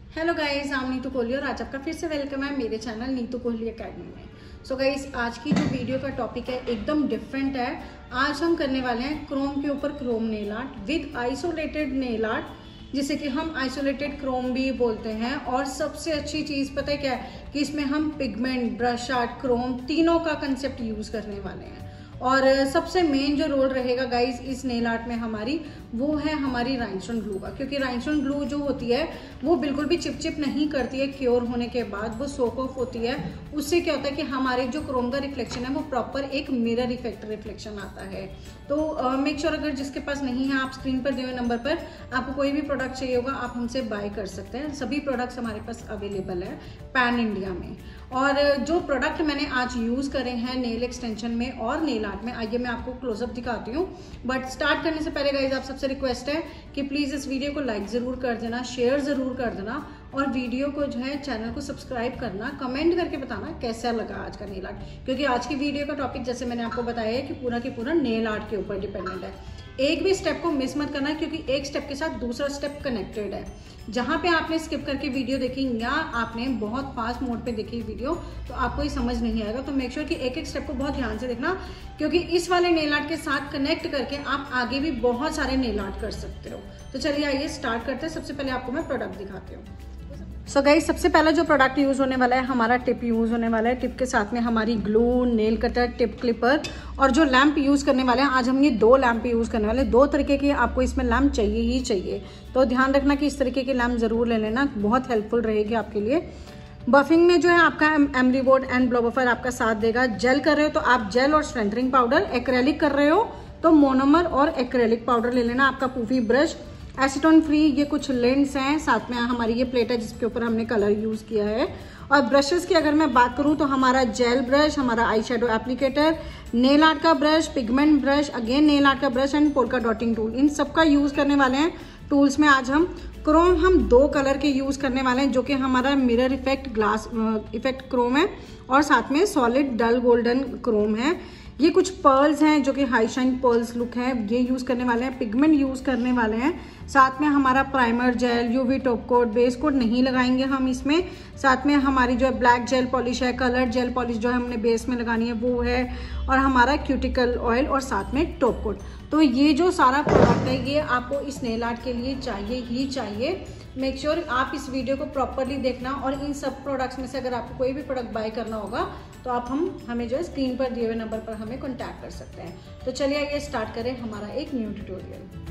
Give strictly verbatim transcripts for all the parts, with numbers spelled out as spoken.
Hello guys, I am Neetu Kohli और आज आपका फिर से वेलकम है मेरे चैनल नीतू कोहली एकेडमी में। सो so गाइस, आज की जो वीडियो का टॉपिक है एकदम डिफरेंट है। आज हम करने वाले हैं क्रोम के ऊपर chrome nail art with isolated nail art, जिसे कि हम आइसोलेटेड क्रोम भी बोलते हैं। और सबसे अच्छी चीज़ पता है क्या है कि इसमें हम पिगमेंट, ब्रश आर्ट, क्रोम तीनों का कंसेप्ट यूज़ करने वाले हैं। और सबसे मेन जो रोल रहेगा गाइस इस नेल आर्ट में हमारी, वो है हमारी राइनस्टोन ग्लू का। क्योंकि राइनस्टोन ग्लू जो होती है वो बिल्कुल भी चिप चिप नहीं करती है क्योर होने के बाद, वो सोक ऑफ होती है। उससे क्या होता है कि हमारे जो क्रोम का रिफ्लेक्शन है वो प्रॉपर एक मिरर इफेक्ट रिफ्लेक्शन आता है। तो मेक श्योर अगर जिसके पास नहीं है, आप स्क्रीन पर दिए हुए नंबर पर आपको कोई भी प्रोडक्ट चाहिए होगा आप हमसे बाय कर सकते हैं। सभी प्रोडक्ट्स हमारे पास अवेलेबल है पैन इंडिया में। और जो प्रोडक्ट मैंने आज यूज़ करे हैं नेल एक्सटेंशन में और नेल आर्ट में, आइए मैं आपको क्लोजअप दिखाती हूँ। बट स्टार्ट करने से पहले गाइज आप सबसे रिक्वेस्ट है कि प्लीज़ इस वीडियो को लाइक ज़रूर कर देना, शेयर ज़रूर कर देना और वीडियो को जो है चैनल को सब्सक्राइब करना, कमेंट करके बताना कैसा लगा आज का नेल आर्ट। क्योंकि आज की वीडियो का टॉपिक जैसे मैंने आपको बताया है कि पूरा की पूरा नेल आर्ट के ऊपर डिपेंडेंट है। एक भी स्टेप को मिस मत करना, क्योंकि एक स्टेप के साथ दूसरा स्टेप कनेक्टेड है। जहाँ पे आपने स्किप करके वीडियो देखी या आपने बहुत फास्ट मोड पे देखी वीडियो तो आपको ही समझ नहीं आएगा। तो मेक श्योर कि एक एक स्टेप को बहुत ध्यान से देखना, क्योंकि इस वाले नेल आर्ट के साथ कनेक्ट करके आप आगे भी बहुत सारे नेल आर्ट कर सकते हो। तो चलिए आइए स्टार्ट करते हैं। सबसे पहले आपको मैं प्रोडक्ट दिखाती हूँ। सो गाइस, सबसे पहला जो प्रोडक्ट यूज़ होने वाला है हमारा टिप यूज़ होने वाला है। टिप के साथ में हमारी glue, nail cutter, tip clipper और जो लैंप यूज़ करने वाले हैं, आज हम ये दो लैंप यूज़ करने वाले हैं। दो तरीके के आपको इसमें लैंप चाहिए ही चाहिए, तो ध्यान रखना कि इस तरीके के लैंप ज़रूर ले लेना, बहुत हेल्पफुल रहेगी आपके लिए। बफिंग में जो है आपका emery board and blow buffer आपका साथ देगा। जेल कर रहे हो तो आप जेल और स्ट्रेंथनिंग पाउडर, एक्रेलिक कर रहे हो तो मोनोमर और एक्रेलिक पाउडर ले लेना। आपका पूफी ब्रश, एसीटोन फ्री, ये कुछ लेंस हैं, साथ में हमारी ये प्लेट है जिसके ऊपर हमने कलर यूज़ किया है। और ब्रशेस की अगर मैं बात करूँ तो हमारा जेल ब्रश, हमारा eye shadow applicator, nail art का brush, pigment brush, again nail art का brush and polka dotting tool, इन सब का यूज़ करने वाले हैं। टूल्स में आज हम क्रोम हम दो कलर के यूज़ करने वाले हैं, जो कि हमारा mirror effect glass effect chrome है और साथ में सॉलिड डल गोल्डन क्रोम है। ये कुछ पर्ल्स हैं जो कि हाई शाइन पर्ल्स लुक है, ये यूज़ करने वाले हैं। पिगमेंट यूज़ करने वाले हैं, साथ में हमारा primer gel, UV top coat, base coat नहीं लगाएंगे हम इसमें। साथ में हमारी जो है ब्लैक जेल पॉलिश है, कलर जेल पॉलिश जो है हमने बेस में लगानी है वो है, और हमारा क्यूटिकल ऑयल और साथ में टॉप कोट। तो ये जो सारा प्रोडक्ट है ये आपको इस नेल आर्ट के लिए चाहिए ही चाहिए। मेक श्योर sure आप इस वीडियो को प्रॉपरली देखना। और इन सब प्रोडक्ट्स में से अगर आपको कोई भी प्रोडक्ट बाय करना होगा तो आप हम हमें जो है स्क्रीन पर दिए हुए नंबर पर हमें कांटेक्ट कर सकते हैं। तो चलिए आइए स्टार्ट करें हमारा एक न्यू ट्यूटोरियल।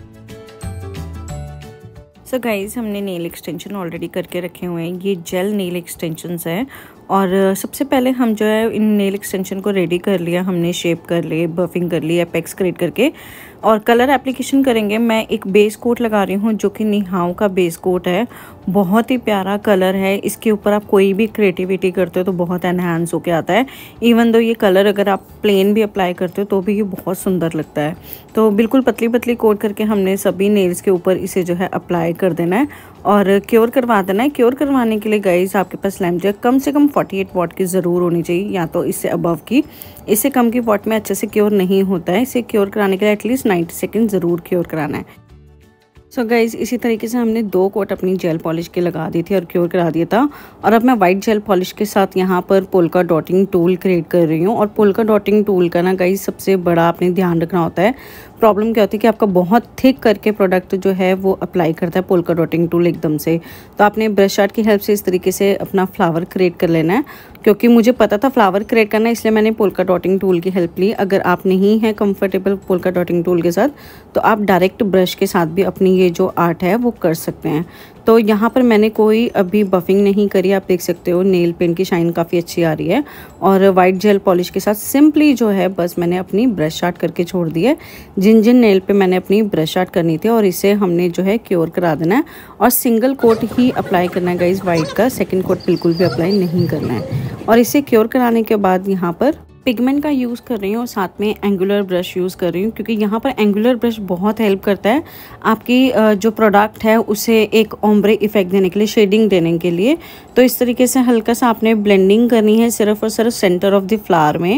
सो गाइज, हमने नेल एक्सटेंशन ऑलरेडी करके रखे हुए हैं। ये जेल नेल एक्सटेंशंस हैं और सबसे पहले हम जो है इन नेल एक्सटेंशन को रेडी कर लिया, हमने शेप कर लिए, बफिंग कर ली, एपेक्स क्रिएट करके और कलर एप्लीकेशन करेंगे। मैं एक बेस कोट लगा रही हूँ जो कि निहाओ का बेस कोट है, बहुत ही प्यारा कलर है। इसके ऊपर आप कोई भी क्रिएटिविटी करते हो तो बहुत एनहांस होके आता है। इवन दो ये कलर अगर आप प्लेन भी अप्लाई करते हो तो भी ये बहुत सुंदर लगता है। तो बिल्कुल पतली पतली कोट करके हमने सभी नेल्स के ऊपर इसे जो है अप्लाई कर देना है और क्योर करवा देना है। क्योर करवाने के लिए गाइज आपके पास लैम्प जो है कम से कम अड़तालीस वॉट की ज़रूर होनी चाहिए, या तो इससे अबव की। इससे कम की वॉट में अच्छे से क्योर नहीं होता है। इसे क्योर कराने के लिए एटलीस्ट नब्बे सेकंड ज़रूर क्योर कराना है। सो so गाइज, इसी तरीके से हमने दो कोट अपनी जेल पॉलिश के लगा दी थी और क्योर करा दिया था। और अब मैं वाइट जेल पॉलिश के साथ यहाँ पर पोल्का डॉटिंग टूल क्रिएट कर रही हूँ। और पोल्का डॉटिंग टूल का ना गाइज सबसे बड़ा आपने ध्यान रखना होता है। प्रॉब्लम क्या होती है कि आपका बहुत थिक करके प्रोडक्ट जो है वो अप्लाई करता है पोल्का डॉटिंग टूल एकदम से। तो आपने ब्रश आर्ट की हेल्प से इस तरीके से अपना फ्लावर क्रिएट कर लेना है। क्योंकि मुझे पता था फ्लावर क्रिएट करना है, इसलिए मैंने पोल्का डॉटिंग टूल की हेल्प ली। अगर आप नहीं हैं कंफर्टेबल पोल्का डॉटिंग टूल के साथ तो आप डायरेक्ट ब्रश के साथ भी अपनी ये जो आर्ट है वो कर सकते हैं। तो यहाँ पर मैंने कोई अभी बफिंग नहीं करी, आप देख सकते हो नेल पेंट की शाइन काफ़ी अच्छी आ रही है। और वाइट जेल पॉलिश के साथ सिंपली जो है बस मैंने अपनी ब्रश आर्ट करके छोड़ दी है। जिन जिन नेल पे मैंने अपनी ब्रश आर्ट करनी थी और इसे हमने जो है क्योर करा देना है और सिंगल कोट ही अप्लाई करना है गाइज वाइट का, सेकेंड कोट बिल्कुल भी अप्लाई नहीं करना है। और इसे क्योर कराने के बाद यहाँ पर पिगमेंट का यूज़ कर रही हूँ और साथ में एंगुलर ब्रश यूज़ कर रही हूँ, क्योंकि यहाँ पर एंगुलर ब्रश बहुत हेल्प करता है आपकी जो प्रोडक्ट है उसे एक ओम्ब्रे इफेक्ट देने के लिए, शेडिंग देने के लिए। तो इस तरीके से हल्का सा आपने ब्लेंडिंग करनी है सिर्फ और सिर्फ सेंटर ऑफ द फ्लावर में।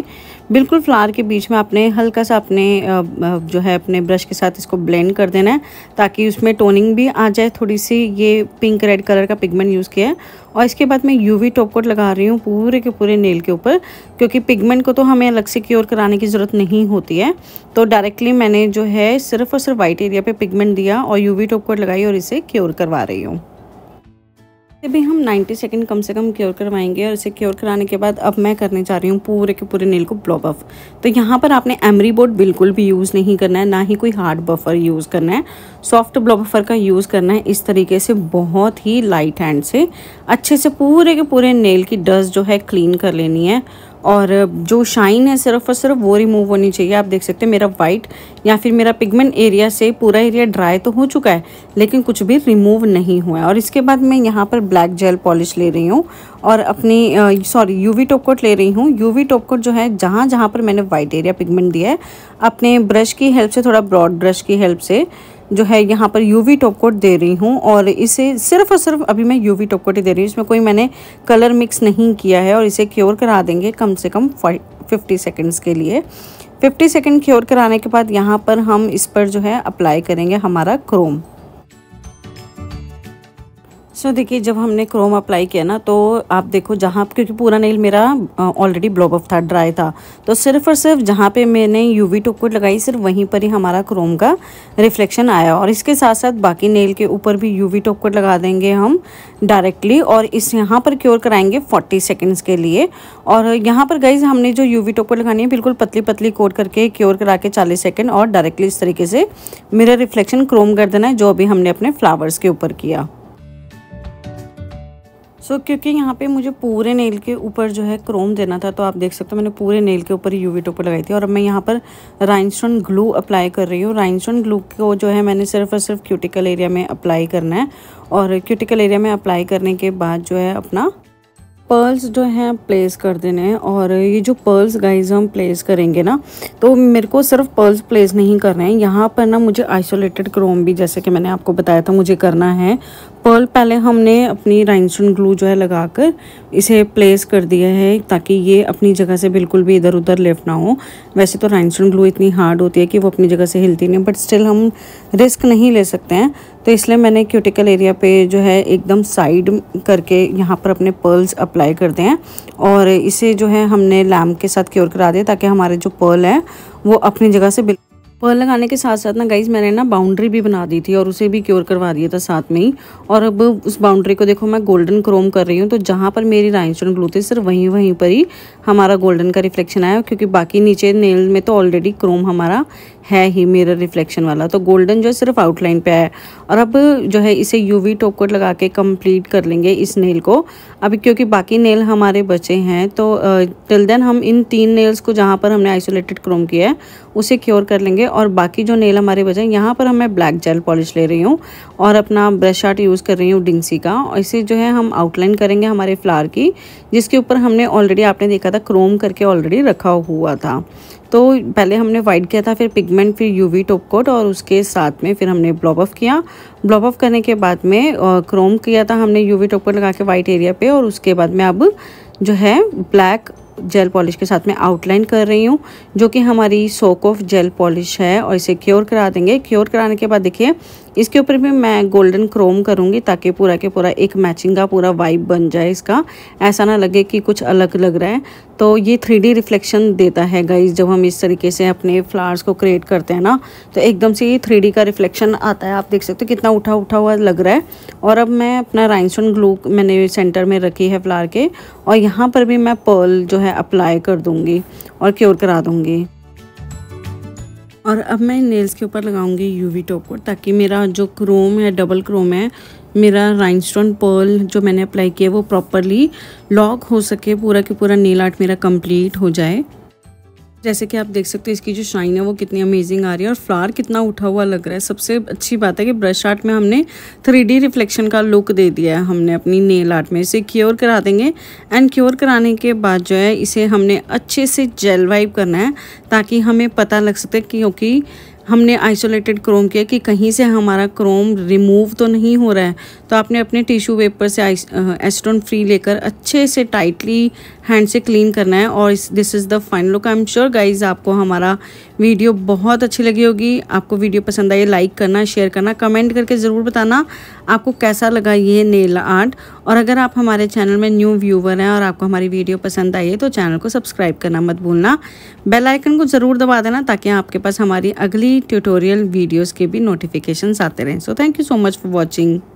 बिल्कुल फ्लावर के बीच में आपने हल्का सा अपने जो है अपने ब्रश के साथ इसको ब्लेंड कर देना है ताकि उसमें टोनिंग भी आ जाए थोड़ी सी। ये पिंक रेड कलर का पिगमेंट यूज़ किया है और इसके बाद मैं यूवी टॉप कोट लगा रही हूँ पूरे के पूरे नेल के ऊपर, क्योंकि पिगमेंट को तो हमें अलग से क्योर कराने की ज़रूरत नहीं होती है। तो डायरेक्टली मैंने जो है सिर्फ और सिर्फ वाइट एरिया पे पिगमेंट दिया और यूवी टॉप कोट लगाई और इसे क्योर करवा रही हूँ। भी हम नब्बे सेकंड कम से कम क्योर करवाएंगे और इसे क्योर कराने के बाद अब मैं करने जा रही हूँ पूरे के पूरे नेल को ब्लॉब ऑफ। तो यहाँ पर आपने एमरी बोर्ड बिल्कुल भी यूज़ नहीं करना है, ना ही कोई हार्ड बफर यूज़ करना है। सॉफ्ट ब्लॉब बफर का यूज़ करना है। इस तरीके से बहुत ही लाइट हैंड से अच्छे से पूरे के पूरे नेल की डस्ट जो है क्लीन कर लेनी है और जो शाइन है सिर्फ और सिर्फ वो रिमूव होनी चाहिए। आप देख सकते हैं मेरा वाइट या फिर मेरा पिगमेंट एरिया से पूरा एरिया ड्राई तो हो चुका है लेकिन कुछ भी रिमूव नहीं हुआ है। और इसके बाद मैं यहाँ पर ब्लैक जेल पॉलिश ले रही हूँ और अपनी सॉरी यूवी टॉप कोट ले रही हूँ। यूवी टॉप कोट जो है जहाँ जहाँ पर मैंने वाइट एरिया पिगमेंट दिया है अपने ब्रश की हेल्प से, थोड़ा ब्रॉड ब्रश की हेल्प से जो है यहाँ पर यूवी टॉप कोट दे रही हूँ और इसे सिर्फ और सिर्फ अभी मैं यूवी टॉप कोट ही दे रही हूँ। इसमें कोई मैंने कलर मिक्स नहीं किया है और इसे क्योर करा देंगे कम से कम फिफ्टी सेकंड्स के लिए। फिफ्टी सेकंड क्योर कराने के बाद यहाँ पर हम इस पर जो है अप्लाई करेंगे हमारा क्रोम। सो so, देखिए जब हमने क्रोम अप्लाई किया ना तो आप देखो जहाँ, क्योंकि पूरा नेल मेरा ऑलरेडी ब्लॉब ऑफ था, ड्राई था, तो सिर्फ और सिर्फ जहाँ पे मैंने यूवी टॉप कोट लगाई सिर्फ वहीं पर ही हमारा क्रोम का रिफ्लेक्शन आया। और इसके साथ साथ बाकी नेल के ऊपर भी यूवी टॉप कोट लगा देंगे हम डायरेक्टली और इस यहाँ पर क्योर कराएंगे फोर्टी सेकेंड्स के लिए। और यहाँ पर गाइज हमने जो यूवी टॉप कोट लगानी है बिल्कुल पतली पतली कोट करके क्योर करा के चालीस सेकेंड और डायरेक्टली इस तरीके से मिरर रिफ्लेक्शन क्रोम कर देना है जो अभी हमने अपने फ्लावर्स के ऊपर किया। सो so, क्योंकि यहाँ पे मुझे पूरे नेल के ऊपर जो है क्रोम देना था तो आप देख सकते हो मैंने पूरे नेल के ऊपर यूवी टॉप लगाई थी। और अब मैं यहाँ पर राइनस्टोन ग्लू अप्लाई कर रही हूँ। राइनस्टोन ग्लू को जो है मैंने सिर्फ और सिर्फ क्यूटिकल एरिया में अप्लाई करना है और क्यूटिकल एरिया में अप्लाई करने के बाद जो है अपना पर्ल्स जो हैं प्लेस कर देने हैं। और ये जो पर्ल्स गाइज हम प्लेस करेंगे ना तो मेरे को सिर्फ पर्ल्स प्लेस नहीं करना है, यहाँ पर ना मुझे आइसोलेटेड क्रोम भी जैसे कि मैंने आपको बताया था मुझे करना है। पर्ल पहले हमने अपनी राइनस्टोन ग्लू जो है लगाकर इसे प्लेस कर दिया है ताकि ये अपनी जगह से बिल्कुल भी इधर उधर लिफ्ट ना हो। वैसे तो राइनस्टोन ग्लू इतनी हार्ड होती है कि वो अपनी जगह से हिलती नहीं, बट स्टिल हम रिस्क नहीं ले सकते हैं तो इसलिए मैंने क्यूटिकल एरिया पे जो है एकदम साइड करके यहाँ पर अपने पर्ल्स अप्लाई करते हैं और इसे जो है हमने लैम्प के साथ क्योर करा दिया ताकि हमारे जो पर्ल है वो अपनी जगह से पर्ल लगाने के साथ साथ ना गाइज मैंने ना बाउंड्री भी बना दी थी और उसे भी क्योर करवा दिया था साथ में ही। और अब उस बाउंड्री को देखो मैं गोल्डन क्रोम कर रही हूँ तो जहाँ पर मेरी राइनस्टोन ग्लू थी सिर्फ वहीं वहीं पर ही हमारा गोल्डन का रिफ्लेक्शन आया, क्योंकि बाकी नीचे नेल में तो ऑलरेडी क्रोम हमारा है ही मिरर रिफ्लेक्शन वाला, तो गोल्डन जो है सिर्फ आउटलाइन पे है। और अब जो है इसे यूवी टॉप कोट लगा के कंप्लीट कर लेंगे इस नेल को। अभी क्योंकि बाकी नेल हमारे बचे हैं तो टिल देन हम इन तीन नेल्स को जहाँ पर हमने आइसोलेटेड क्रोम किया है उसे क्योर कर लेंगे। और बाकी जो नेल हमारे बचे हैं यहाँ पर मैं ब्लैक जेल पॉलिश ले रही हूँ और अपना ब्रश आर्ट यूज़ कर रही हूँ डिंसी का। और इसे जो है हम आउटलाइन करेंगे हमारे फ्लावर की, जिसके ऊपर हमने ऑलरेडी आपने देखा था क्रोम करके ऑलरेडी रखा हुआ था। तो पहले हमने वाइट किया था, फिर पिगमेंट, फिर यूवी टॉप कोट और उसके साथ में फिर हमने ब्लॉब ऑफ किया। ब्लॉब ऑफ करने के बाद में क्रोम किया था हमने यूवी टॉप कोट लगा के वाइट एरिया पे और उसके बाद में अब जो है ब्लैक जेल पॉलिश के साथ में आउटलाइन कर रही हूँ जो कि हमारी सोक ऑफ जेल पॉलिश है और इसे क्योर करा देंगे। क्योर कराने के बाद देखिए इसके ऊपर भी मैं गोल्डन क्रोम करूँगी ताकि पूरा के पूरा एक मैचिंग का पूरा वाइब बन जाए इसका, ऐसा ना लगे कि कुछ अलग लग रहा है। तो ये थ्री डी रिफ्लेक्शन देता है गाइज जब हम इस तरीके से अपने फ्लावर्स को क्रिएट करते हैं ना तो एकदम से ये थ्री डी का रिफ्लेक्शन आता है। आप देख सकते हो कितना उठा उठा हुआ लग रहा है। और अब मैं अपना राइनस्टोन ग्लू मैंने सेंटर में रखी है फ्लावर के और यहाँ पर भी मैं पर्ल जो है अप्लाई कर दूँगी और क्योर करा दूँगी। और अब मैं नेल्स के ऊपर लगाऊंगी यूवी टॉप कोट ताकि मेरा जो क्रोम है, डबल क्रोम है, मेरा राइनस्टोन पर्ल जो मैंने अप्लाई किया वो प्रॉपरली लॉक हो सके, पूरा के पूरा नेल आर्ट मेरा कंप्लीट हो जाए। जैसे कि आप देख सकते हो इसकी जो शाइन है वो कितनी अमेजिंग आ रही है और फ्लावर कितना उठा हुआ लग रहा है। सबसे अच्छी बात है कि ब्रश आर्ट में हमने थ्री डी रिफ्लेक्शन का लुक दे दिया है हमने अपनी नेल आर्ट में। इसे क्योर करा देंगे एंड क्योर कराने के बाद जो है इसे हमने अच्छे से जेल वाइप करना है ताकि हमें पता लग सके, क्योंकि हमने आइसोलेटेड क्रोम किया कि कहीं से हमारा क्रोम रिमूव तो नहीं हो रहा है। तो आपने अपने टिश्यू पेपर से एसीटोन फ्री लेकर अच्छे से टाइटली हैंड से क्लीन करना है। और this is the final look. I am sure guys आपको हमारा वीडियो बहुत अच्छी लगी होगी। आपको वीडियो पसंद आई, लाइक करना, शेयर करना, कमेंट करके ज़रूर बताना आपको कैसा लगा ये नेल आर्ट। और अगर आप हमारे चैनल में न्यू व्यूवर हैं और आपको हमारी वीडियो पसंद आई है तो चैनल को सब्सक्राइब करना मत भूलना। बेल आइकन को ज़रूर दबा देना ताकि आपके पास हमारी अगली ट्यूटोरियल वीडियोस के भी नोटिफिकेशंस आते रहें। So thank you so much for watching.